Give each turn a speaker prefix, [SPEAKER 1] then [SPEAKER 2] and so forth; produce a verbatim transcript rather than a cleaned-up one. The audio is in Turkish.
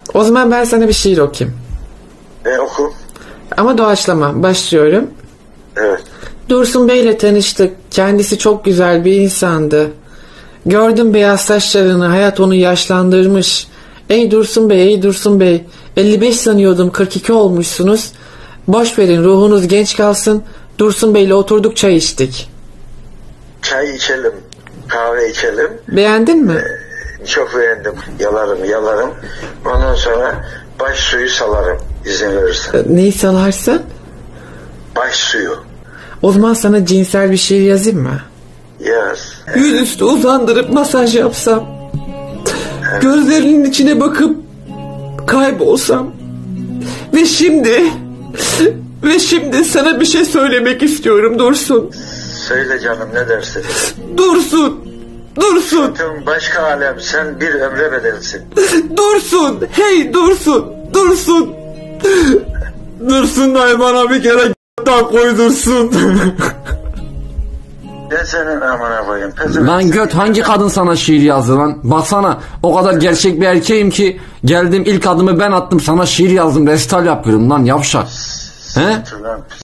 [SPEAKER 1] O zaman ben sana bir şiir okuyayım.
[SPEAKER 2] E oku.
[SPEAKER 1] Ama doğaçlama. Başlıyorum.
[SPEAKER 2] Evet.
[SPEAKER 1] Dursun Bey'le tanıştık. Kendisi çok güzel bir insandı. Gördüm beyaz saçlarını, hayat onu yaşlandırmış. Ey Dursun Bey, ey Dursun Bey. elli beş sanıyordum, kırk iki olmuşsunuz. Boş verin, ruhunuz genç kalsın. Dursun Bey'le oturduk, çay içtik.
[SPEAKER 2] Çay içelim, kahve içelim.
[SPEAKER 1] Beğendin mi?
[SPEAKER 2] Ee, çok beğendim. Yalarım, yalarım. Ondan sonra baş suyu salarım, izin verirsen.
[SPEAKER 1] Neyi salarsın?
[SPEAKER 2] Baş suyu.
[SPEAKER 1] O zaman sana cinsel bir şiir yazayım mı?
[SPEAKER 2] Yaz.
[SPEAKER 1] Yüzüstü uzandırıp masaj yapsam. Gözlerinin içine bakıp kaybolsam. Ve şimdi ve şimdi sana bir şey söylemek istiyorum Dursun.
[SPEAKER 2] Söyle canım, ne dersin?
[SPEAKER 1] Dursun. Dursun.
[SPEAKER 2] Tüm başka alem, sen bir ömre bedelsin.
[SPEAKER 1] Dursun. Hey Dursun. Dursun. Dursun dayı bana bir kere g***dan koydursun.
[SPEAKER 2] Ben senin amına koyayım.
[SPEAKER 3] Lan göt, hangi kadın sana şiir yazdı lan? Baksana, o kadar gerçek bir erkeğim ki geldim ilk adımı ben attım, sana şiir yazdım, resital yapıyorum lan yavşak. He?